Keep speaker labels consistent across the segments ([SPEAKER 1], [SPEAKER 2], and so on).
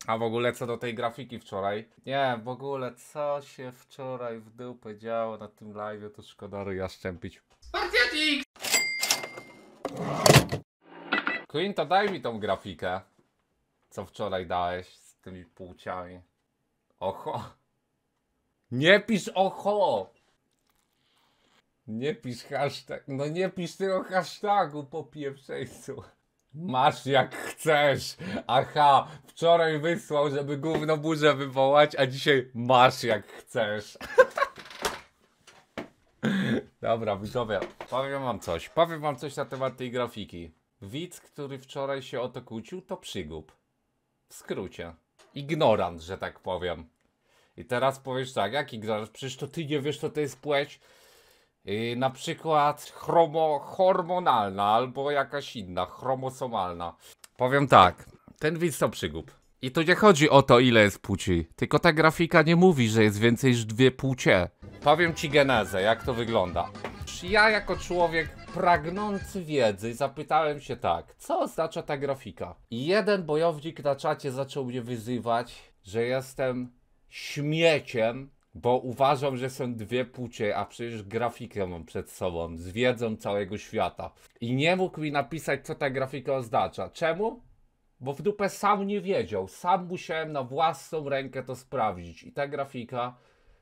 [SPEAKER 1] A w ogóle co do tej grafiki wczoraj? Nie, w ogóle co się wczoraj w dupę działo na tym live'ie, to szkoda ryja szczępić. Spartiatik! Queen, to daj mi tą grafikę, co wczoraj dałeś z tymi płciami. Oho! Nie pisz oho! Nie pisz hashtag, no nie pisz tego hashtagu po pieprzeńcu. Masz jak chcesz. Aha, wczoraj wysłał, żeby gówno burzę wywołać, a dzisiaj masz jak chcesz. Dobra, widzowie, powiem wam coś na temat tej grafiki. Widz, który wczoraj się o to kłócił, to przygub. W skrócie. Ignorant, że tak powiem. I teraz powiesz tak, jak ignorant? Przecież to ty nie wiesz, co to jest płeć. Na przykład hormonalna albo jakaś inna, chromosomalna. Powiem tak, ten widz to przygub. I tu nie chodzi o to, ile jest płci, tylko ta grafika nie mówi, że jest więcej niż dwie płcie. Powiem ci genezę, jak to wygląda. Ja jako człowiek pragnący wiedzy zapytałem się tak, co oznacza ta grafika? I jeden bojownik na czacie zaczął mnie wyzywać, że jestem śmieciem, bo uważam, że są dwie płcie, a przecież grafikę mam przed sobą, z wiedzą całego świata. I nie mógł mi napisać, co ta grafika oznacza. Czemu? Bo w dupę sam nie wiedział. Sam musiałem na własną rękę to sprawdzić. I ta grafika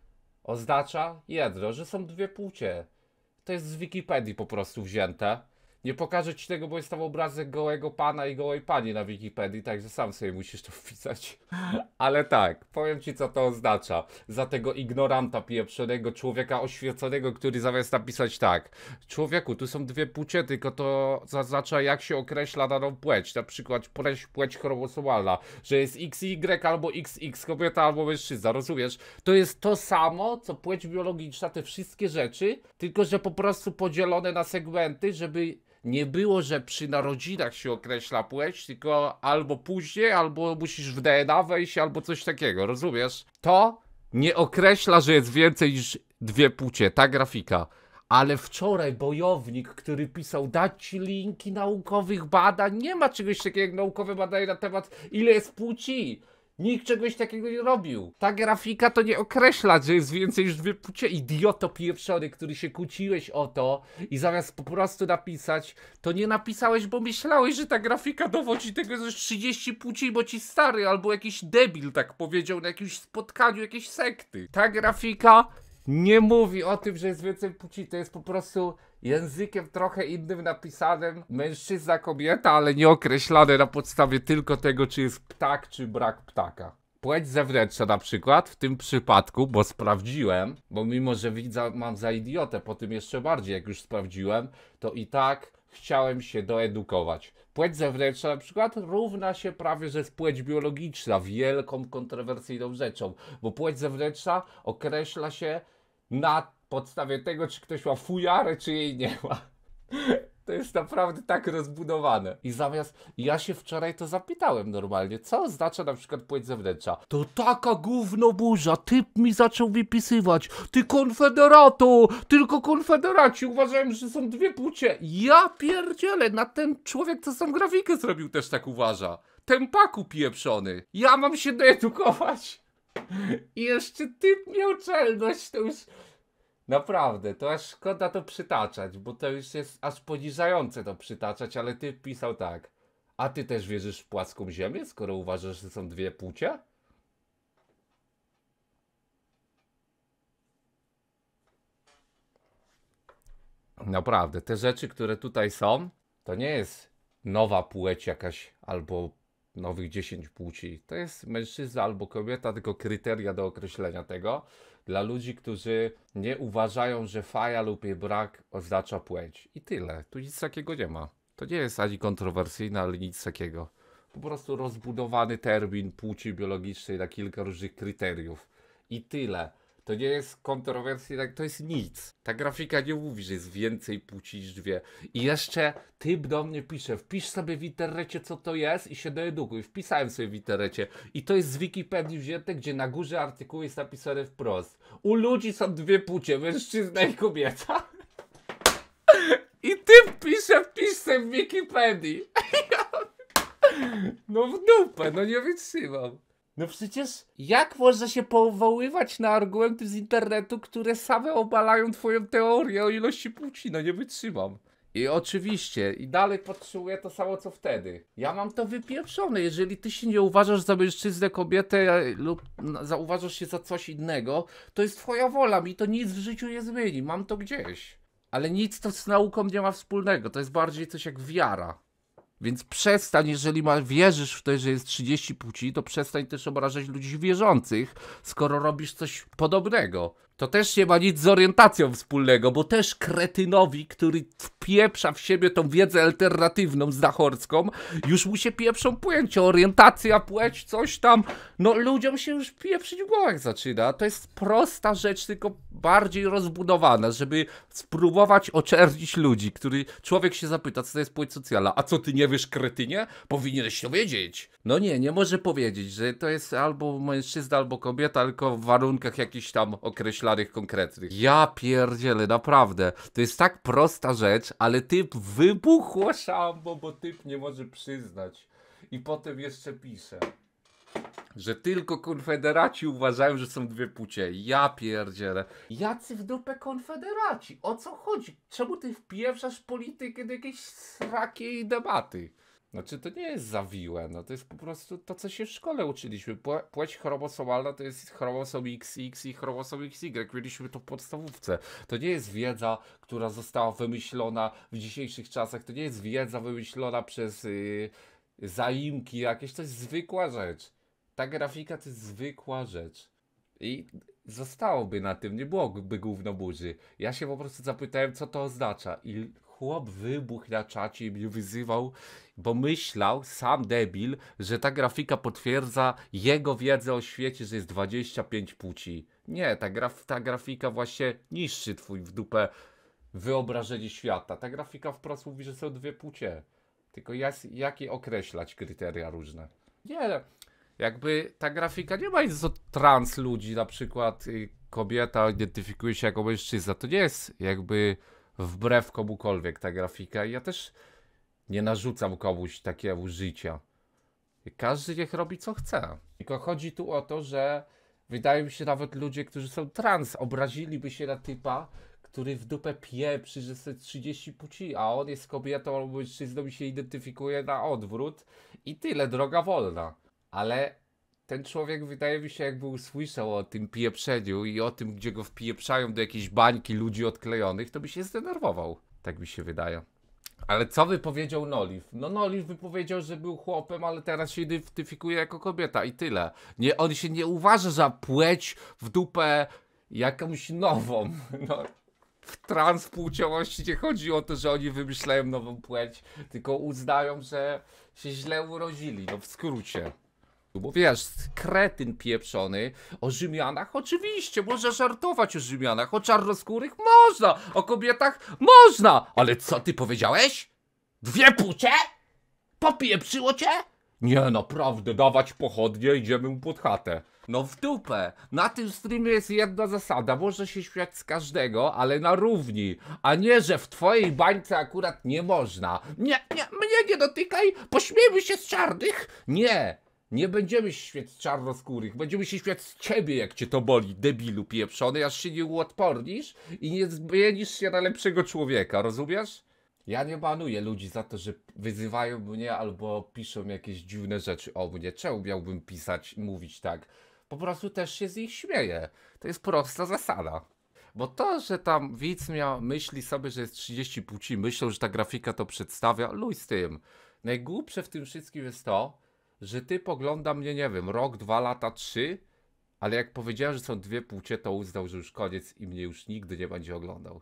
[SPEAKER 1] oznacza jedno, że są dwie płcie. To jest z Wikipedii po prostu wzięte. Nie pokażę ci tego, bo jest tam obrazek gołego pana i gołej pani na Wikipedii, także sam sobie musisz to wpisać. Ale tak, powiem ci, co to oznacza. Za tego ignoranta pieprzonego człowieka oświeconego, który zamiast napisać tak: człowieku, tu są dwie płcie, tylko to zaznacza, jak się określa daną płeć. Na przykład płeć chromosomalna, że jest XY albo XX, kobieta albo mężczyzna, rozumiesz? To jest to samo, co płeć biologiczna, te wszystkie rzeczy, tylko że po prostu podzielone na segmenty, żeby nie było, że przy narodzinach się określa płeć, tylko albo później, albo musisz w DNA wejść, albo coś takiego, rozumiesz? To nie określa, że jest więcej niż dwie płcie, ta grafika. Ale wczoraj bojownik, który pisał dać ci linki naukowych badań, nie ma czegoś takiego jak naukowe badania na temat, ile jest płci. Nikt czegoś takiego nie robił. Ta grafika to nie określa, że jest więcej niż dwie płcie. Idioto pieprzony, który się kłóciłeś o to i zamiast po prostu napisać, to nie napisałeś, bo myślałeś, że ta grafika dowodzi tego, że jest 30 płci, bo ci stary albo jakiś debil tak powiedział na jakimś spotkaniu jakiejś sekty. Ta grafika nie mówi o tym, że jest więcej płci, to jest po prostu językiem trochę innym napisanym mężczyzna, kobieta, ale nie określane na podstawie tylko tego, czy jest ptak, czy brak ptaka. Płeć zewnętrzna na przykład, w tym przypadku, bo sprawdziłem, bo mimo, że widza mam za idiotę, po tym jeszcze bardziej jak już sprawdziłem, to i tak chciałem się doedukować. Płeć zewnętrzna na przykład równa się prawie, że jest płeć biologiczna, wielką kontrowersyjną rzeczą, bo płeć zewnętrzna określa się na podstawie tego, czy ktoś ma fujarę, czy jej nie ma. To jest naprawdę tak rozbudowane. I ja się wczoraj to zapytałem normalnie, co oznacza na przykład płeć zewnętrzna. To taka gówno burza, typ mi zaczął wypisywać. Ty konfederato, tylko konfederaci uważają, że są dwie płcie. Ja pierdzielę, na ten człowiek, co tą grafikę zrobił, też tak uważa. Tempaku pieprzony. Ja mam się doedukować. I jeszcze typ miał czelność, to już... Naprawdę, to aż szkoda to przytaczać, bo to już jest aż poniżające to przytaczać, ale ty pisał tak. A ty też wierzysz w płaską ziemię, skoro uważasz, że są dwie płcie? Naprawdę, te rzeczy, które tutaj są, to nie jest nowa płeć jakaś albo nowych 10 płci. To jest mężczyzna albo kobieta, tylko kryteria do określenia tego. Dla ludzi, którzy nie uważają, że faja lub jej brak oznacza płeć. I tyle. Tu nic takiego nie ma. To nie jest ani kontrowersyjne, ale nic takiego. Po prostu rozbudowany termin płci biologicznej na kilka różnych kryteriów. I tyle. To nie jest kontrowersyjne, to jest nic. Ta grafika nie mówi, że jest więcej płci niż dwie. I jeszcze typ do mnie pisze, wpisz sobie w internecie, co to jest i się doedukuj. Wpisałem sobie w internecie. I to jest z Wikipedii wzięte, gdzie na górze artykułu jest napisane wprost. U ludzi są dwie płcie, mężczyzna i kobieta. I typ pisze, wpisz sobie w Wikipedii. No w dupę, no nie wytrzymam. No przecież jak można się powoływać na argumenty z internetu, które same obalają twoją teorię o ilości płci? No nie wytrzymam. I oczywiście, i dalej podtrzymuję to samo co wtedy. Ja mam to wypieprzone. Jeżeli ty się nie uważasz za mężczyznę, kobietę lub uważasz się za coś innego, to jest twoja wola. Mi to nic w życiu nie zmieni. Mam to gdzieś. Ale nic to z nauką nie ma wspólnego. To jest bardziej coś jak wiara. Więc przestań, jeżeli wierzysz w to, że jest 30 płci, to przestań też obrażać ludzi wierzących, skoro robisz coś podobnego. To też nie ma nic z orientacją wspólnego, bo też kretynowi, który wpieprza w siebie tą wiedzę alternatywną, znachorską, już mu się pieprzą pojęcia, orientacja, płeć, coś tam. No ludziom się już pieprzyć w głowach zaczyna. To jest prosta rzecz, tylko bardziej rozbudowana, żeby spróbować oczernić ludzi, który człowiek się zapyta, co to jest płeć socjalna. A co, ty nie wiesz, kretynie? Powinieneś to wiedzieć. No nie może powiedzieć, że to jest albo mężczyzna, albo kobieta, tylko w warunkach jakichś tam określanych, konkretnych. Ja pierdzielę, naprawdę. To jest tak prosta rzecz, ale typ wybuchło szambo, bo typ nie może przyznać. I potem jeszcze pisze, że tylko konfederaci uważają, że są dwie płcie. Ja pierdzielę. Jacy w dupę konfederaci? O co chodzi? Czemu ty wpieprzasz politykę do jakiejś srakiej debaty? Znaczy to nie jest zawiłe, no to jest po prostu to, co się w szkole uczyliśmy. Płeć chromosomalna to jest chromosom XX i chromosom XY. Mieliśmy to w podstawówce. To nie jest wiedza, która została wymyślona w dzisiejszych czasach. To nie jest wiedza wymyślona przez zaimki jakieś. To jest zwykła rzecz. Ta grafika to jest zwykła rzecz. I zostałoby na tym, nie byłoby gówno burzy. Ja się po prostu zapytałem, co to oznacza. I chłop wybuchł na czacie i mnie wyzywał, bo myślał, sam debil, że ta grafika potwierdza jego wiedzę o świecie, że jest 25 płci. Nie, ta grafika właśnie niszczy twój w dupę wyobrażenie świata. Ta grafika wprost mówi, że są dwie płcie. Tylko jakie określać kryteria różne? Nie, jakby ta grafika nie ma nic do trans ludzi, na przykład kobieta identyfikuje się jako mężczyzna. To nie jest jakby wbrew komukolwiek ta grafika. Ja też nie narzucam komuś takiego życia. Każdy niech robi co chce. Tylko chodzi tu o to, że wydaje mi się nawet ludzie, którzy są trans, obraziliby się na typa, który w dupę pieprzy, że jest 30 płci, a on jest kobietą albo mężczyzną i się identyfikuje na odwrót i tyle, droga wolna. Ale ten człowiek wydaje mi się jakby usłyszał o tym pieprzeniu i o tym, gdzie go wpieprzają do jakiejś bańki ludzi odklejonych, to by się zdenerwował. Tak mi się wydaje. Ale co wypowiedział Noliv? No Noliv wypowiedział, że był chłopem, ale teraz się identyfikuje jako kobieta i tyle. Nie, on się nie uważa za płeć w dupę jakąś nową. No, w transpłciowości nie chodzi o to, że oni wymyślają nową płeć, tylko uznają, że się źle urodzili, no w skrócie. Bo wiesz, kretyn pieprzony o Rzymianach, oczywiście, może żartować o Rzymianach, o czarnoskórych można, o kobietach można, ale co ty powiedziałeś? Dwie płcie? Popieprzyło cię? Nie, naprawdę, dawać pochodnie, idziemy mu pod chatę. No w dupę. Na tym streamie jest jedna zasada. Można się śmiać z każdego, ale na równi. A nie, że w twojej bańce akurat nie można. Nie, mnie nie dotykaj, pośmiejmy się z czarnych. Nie. Nie będziemy się śmiać z czarnoskórych, będziemy się śmiać z ciebie, jak cię to boli, debilu pieprzony, aż się nie uodpornisz i nie zmienisz się na lepszego człowieka, rozumiesz? Ja nie banuję ludzi za to, że wyzywają mnie albo piszą jakieś dziwne rzeczy o mnie. Czemu miałbym pisać, mówić tak? Po prostu też się z nich śmieję. To jest prosta zasada. Bo to, że tam widz myśli sobie, że jest 30 płci, myślą, że ta grafika to przedstawia, luj z tym. Najgłupsze w tym wszystkim jest to, że typ ogląda mnie, nie wiem, rok, 2 lata, 3, ale jak powiedziałem, że są dwie płcie, to uznał, że już koniec i mnie już nigdy nie będzie oglądał.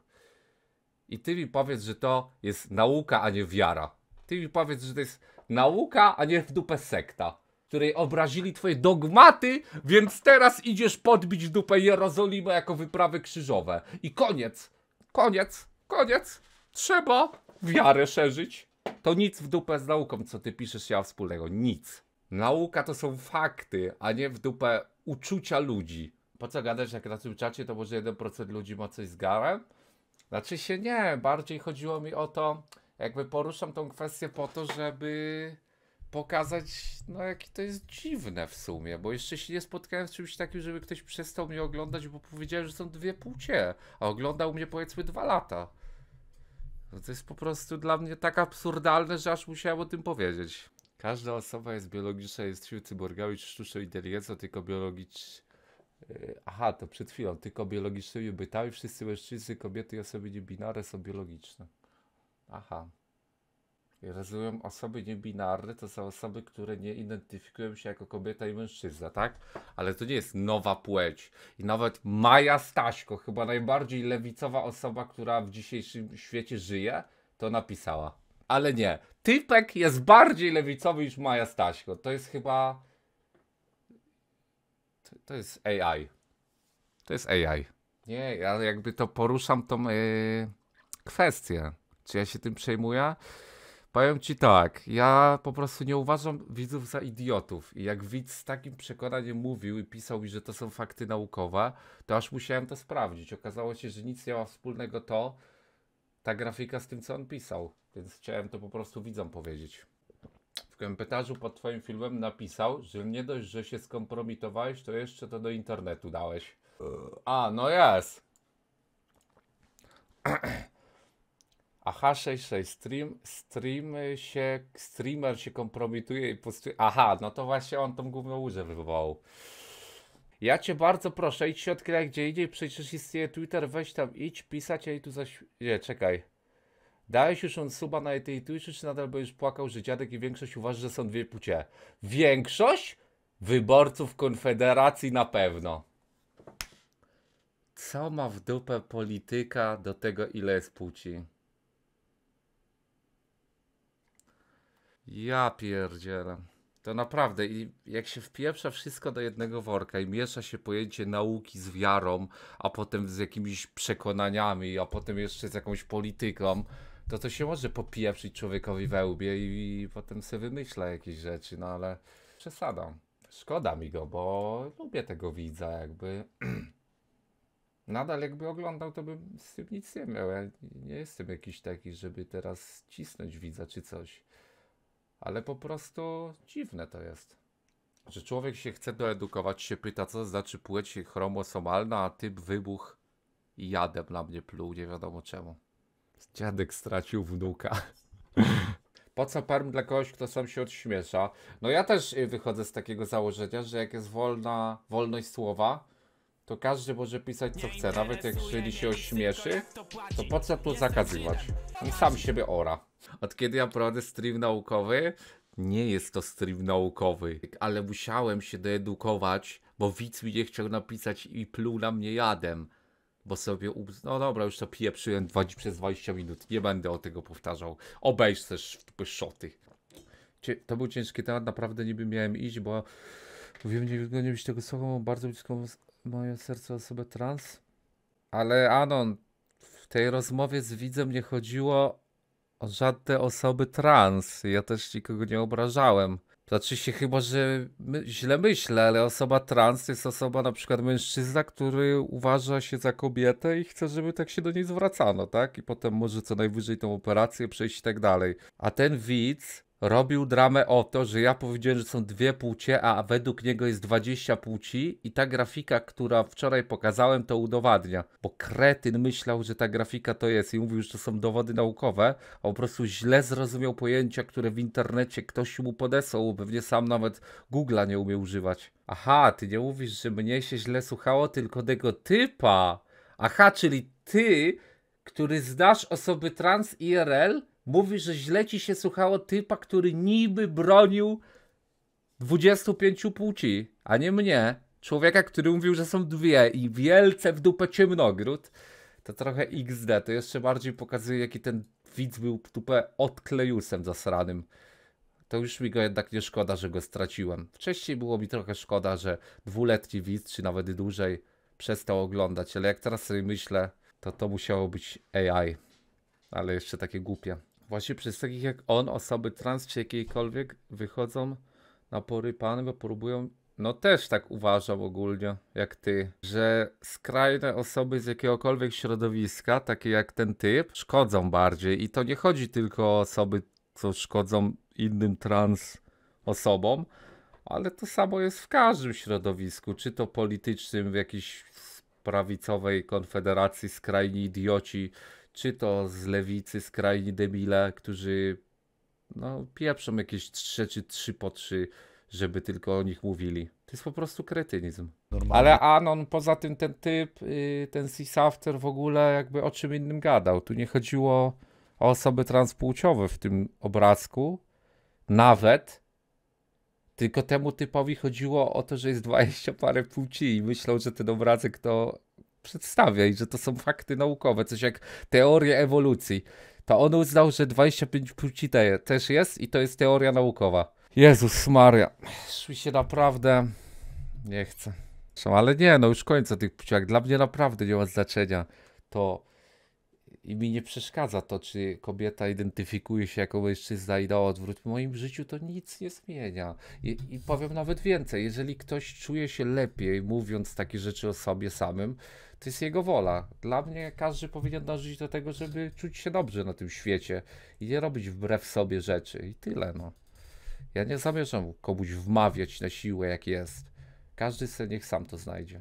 [SPEAKER 1] I ty mi powiedz, że to jest nauka, a nie wiara. Ty mi powiedz, że to jest nauka, a nie w dupę sekta, której obrazili twoje dogmaty, więc teraz idziesz podbić w dupę Jerozolimę jako wyprawy krzyżowe. I koniec, koniec, koniec. Trzeba wiarę szerzyć. To nic w dupę z nauką, co ty piszesz, ja wspólnego. Nic. Nauka to są fakty, a nie w dupę uczucia ludzi. Po co gadać, jak na tym czacie to może 1% ludzi ma coś z garem? Znaczy się nie, bardziej chodziło mi o to, jakby poruszam tą kwestię po to, żeby pokazać, no jakie to jest dziwne w sumie, bo jeszcze się nie spotkałem z czymś takim, żeby ktoś przestał mnie oglądać, bo powiedziałem, że są dwie płcie, a oglądał mnie powiedzmy 2 lata. No to jest po prostu dla mnie tak absurdalne, że aż musiałem o tym powiedzieć. Każda osoba jest biologiczna, jest cyborgami czy sztuczną inteligencją, tylko Aha, to przed chwilą, tylko biologicznymi bytami, wszyscy mężczyzny, kobiety i osoby niebinarne są biologiczne. Aha. I rozumiem, osoby niebinarne to są osoby, które nie identyfikują się jako kobieta i mężczyzna, tak? Ale to nie jest nowa płeć. I nawet Maja Staśko, chyba najbardziej lewicowa osoba, która w dzisiejszym świecie żyje, to napisała. Ale nie. Typek jest bardziej lewicowy niż Maja Staśko. To jest chyba... To jest AI. To jest AI. Nie, ja jakby to poruszam tą kwestię. Czy ja się tym przejmuję? Powiem ci tak, ja po prostu nie uważam widzów za idiotów i jak widz z takim przekonaniem mówił i pisał mi, że to są fakty naukowe, to aż musiałem to sprawdzić. Okazało się, że nic nie ma wspólnego ta grafika z tym, co on pisał, więc chciałem to po prostu widzom powiedzieć. W komentarzu pod twoim filmem napisał, że nie dość, że się skompromitowałeś, to jeszcze to do internetu dałeś. A, no jest. Aha, 66 streamer się kompromituje i postuje. Aha, no to właśnie on tą główną łyżę wywołał. Ja cię bardzo proszę, idź się odkryj gdzie indziej, przecież istnieje Twitter, weź tam idź pisać, a i tu zaś... Nie, czekaj. Dałeś już on suba na tej Twitchu, czy nadal będziesz płakał, że dziadek i większość uważa, że są dwie płcie? Większość? Wyborców Konfederacji na pewno. Co ma w dupę polityka do tego, ile jest płci? Ja pierdzielę. To naprawdę, i jak się wpieprza wszystko do jednego worka i miesza się pojęcie nauki z wiarą, a potem z jakimiś przekonaniami, a potem jeszcze z jakąś polityką, to się może popieprzyć człowiekowi we łbie i potem sobie wymyśla jakieś rzeczy, no ale przesada. Szkoda mi go, bo lubię tego widza, jakby. Nadal jakby oglądał, to bym z tym nic nie miał. Ja nie jestem jakiś taki, żeby teraz cisnąć widza czy coś. Ale po prostu dziwne to jest. Że człowiek się chce doedukować, się pyta, co znaczy płeć chromosomalna, a typ wybuch i jadem na mnie pluł, nie wiadomo czemu. Dziadek stracił wnuka. Po co perm dla kogoś, kto sam się odśmiesza? No ja też wychodzę z takiego założenia, że jak jest wolność słowa, to każdy może pisać co chce, nawet jak jeżeli się ośmieszy, to po co tu zakazywać? On sam siebie ora. Od kiedy ja prowadzę stream naukowy, nie jest to stream naukowy, ale musiałem się doedukować, bo widz mi nie chciał napisać i pluł na mnie jadem. Bo sobie, no dobra, już to pieprzyłem przez 20 minut, nie będę o tego powtarzał. Obejrz też szoty. To był ciężki temat, naprawdę niby miałem iść, bo mówiłem, nie wyglądam tego słowa, mam bardzo blisko moje serce osobę trans. Ale Anon, w tej rozmowie z widzem nie chodziło o żadne osoby trans. Ja też nikogo nie obrażałem. Znaczy się chyba, że źle myślę, ale osoba trans to jest osoba, na przykład mężczyzna, który uważa się za kobietę i chce, żeby tak się do niej zwracano, tak? I potem może co najwyżej tą operację przejść i tak dalej. A ten widz robił dramę o to, że ja powiedziałem, że są dwie płcie, a według niego jest 20 płci i ta grafika, która wczoraj pokazałem, to udowadnia. Bo kretyn myślał, że ta grafika to jest i mówił, że to są dowody naukowe, a po prostu źle zrozumiał pojęcia, które w internecie ktoś mu podesłał, pewnie sam nawet Google'a nie umie używać. Aha, ty nie mówisz, że mnie się źle słuchało, tylko tego typa. Aha, czyli ty, który znasz osoby trans IRL, mówi, że źle ci się słuchało typa, który niby bronił 25 płci, a nie mnie. Człowieka, który mówił, że są dwie i wielce w dupę ciemnogród. To trochę XD, to jeszcze bardziej pokazuje, jaki ten widz był w dupę odklejusem zasranym. To już mi go jednak nie szkoda, że go straciłem. Wcześniej było mi trochę szkoda, że dwuletni widz, czy nawet dłużej, przestał oglądać, ale jak teraz sobie myślę, to musiało być AI. Ale jeszcze takie głupie. Właśnie przez takich jak on, osoby trans czy jakiejkolwiek wychodzą na porypane, bo próbują, no też tak uważam ogólnie, jak ty, że skrajne osoby z jakiegokolwiek środowiska, takie jak ten typ, szkodzą bardziej. I to nie chodzi tylko o osoby, co szkodzą innym trans osobom, ale to samo jest w każdym środowisku, czy to politycznym, w jakiejś prawicowej konfederacji skrajni idioci, czy to z lewicy skrajni debile, którzy no pieprzą jakieś 3 po 3, żeby tylko o nich mówili. To jest po prostu kretynizm. Normalnie. Ale Anon, poza tym ten typ, ten Sisafter w ogóle jakby o czym innym gadał. Tu nie chodziło o osoby transpłciowe w tym obrazku, nawet, tylko temu typowi chodziło o to, że jest 20 parę płci i myślał, że ten obrazek to przedstawia i że to są fakty naukowe, coś jak teorie ewolucji. To on uznał, że 25 płci też jest i to jest teoria naukowa. Jezus Maria, mi się naprawdę nie chce. Ale nie, no już kończę tych płciach. Dla mnie naprawdę nie ma znaczenia to i mi nie przeszkadza to, czy kobieta identyfikuje się jako mężczyzna i na odwrót. W moim życiu to nic nie zmienia. I powiem nawet więcej, jeżeli ktoś czuje się lepiej mówiąc takie rzeczy o sobie samym, to jest jego wola. Dla mnie każdy powinien dążyć do tego, żeby czuć się dobrze na tym świecie i nie robić wbrew sobie rzeczy. I tyle, no. Ja nie zamierzam komuś wmawiać na siłę, jak jest. Każdy sobie niech sam to znajdzie.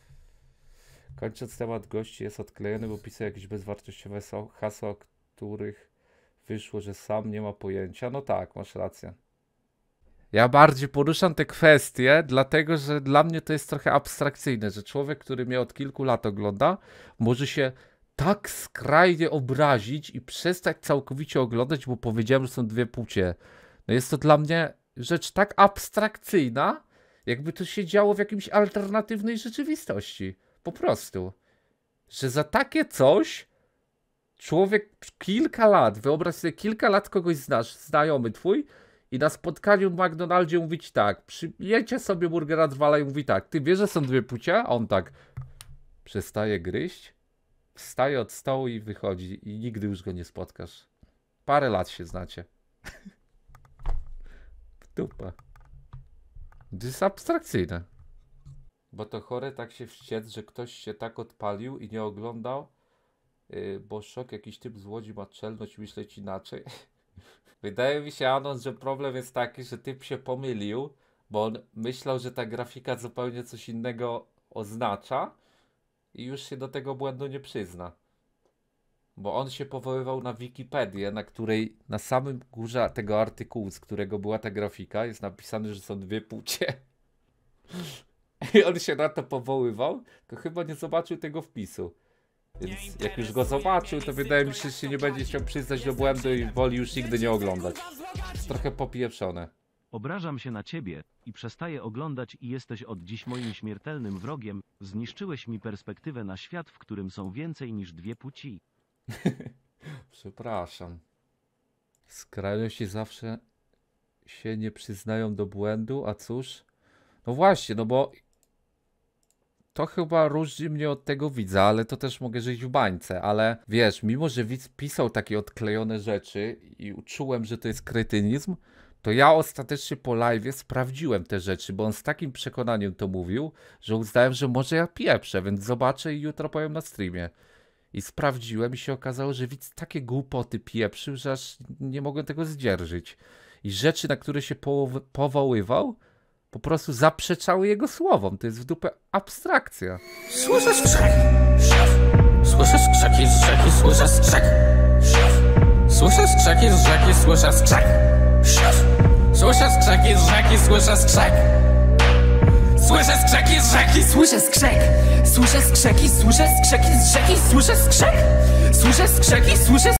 [SPEAKER 1] Kończąc temat gości jest odklejony, bo pisał jakieś bezwartościowe hasła, o których wyszło, że sam nie ma pojęcia. No tak, masz rację. Ja bardziej poruszam te kwestie, dlatego że dla mnie to jest trochę abstrakcyjne, że człowiek, który mnie od kilku lat ogląda, może się tak skrajnie obrazić i przestać całkowicie oglądać, bo powiedziałem, że są dwie płcie. No jest to dla mnie rzecz tak abstrakcyjna, jakby to się działo w jakiejś alternatywnej rzeczywistości. Po prostu. Że za takie coś człowiek kilka lat, wyobraź sobie, kilka lat kogoś znasz, znajomy twój, i na spotkaniu w McDonaldzie mówić tak, przyjecie sobie burgera Drwala i mówi tak, ty wiesz, że są dwie płcie? A on tak przestaje gryźć, wstaje od stołu i wychodzi i nigdy już go nie spotkasz. Parę lat się znacie. W dupę. To jest abstrakcyjne. Bo to chore tak się wściec, że ktoś się tak odpalił i nie oglądał, bo szok, jakiś typ z Łodzi ma czelność myśleć inaczej. Wydaje mi się, Anon, że problem jest taki, że typ się pomylił, bo on myślał, że ta grafika zupełnie coś innego oznacza i już się do tego błędu nie przyzna. Bo on się powoływał na Wikipedię, na której na samym górze tego artykułu, z którego była ta grafika, jest napisane, że są dwie płcie. I on się na to powoływał, to chyba nie zobaczył tego wpisu. Więc jak już go zobaczył, to wydaje mi się, że się nie będzie chciał przyznać do błędu i woli już nigdy nie oglądać. Trochę popieprzone.
[SPEAKER 2] Obrażam się na ciebie i przestaję oglądać i jesteś od dziś moim śmiertelnym wrogiem. Zniszczyłeś mi perspektywę na świat, w którym są więcej niż dwie płci.
[SPEAKER 1] Przepraszam. Skrajności zawsze się nie przyznają do błędu, a cóż? No właśnie, no bo to chyba różni mnie od tego widza, ale to też mogę żyć w bańce, ale wiesz, mimo że widz pisał takie odklejone rzeczy i czułem, że to jest kretynizm, to ja ostatecznie po live'ie sprawdziłem te rzeczy, bo on z takim przekonaniem to mówił, że uznałem, że może ja pieprzę, więc zobaczę i jutro powiem na streamie. I sprawdziłem i się okazało, że widz takie głupoty pieprzył, że aż nie mogłem tego zdzierżyć. I rzeczy, na które się powoływał, po prostu zaprzeczały jego słowom. To jest w dupę abstrakcja.
[SPEAKER 3] Słyszę skrzek. Słyszę skrzeki z rzeki, słyszę skrzek. Słyszę skrzeki z rzeki, słyszę skrzek. Słyszę skrzeki z rzeki, słyszę skrzek. Słyszę skrzeki z rzeki, słyszę skrzek. Słyszę skrzeki, słyszę skrzeki z rzeki, słyszę skrzek. Słyszę skrzeki, słyszę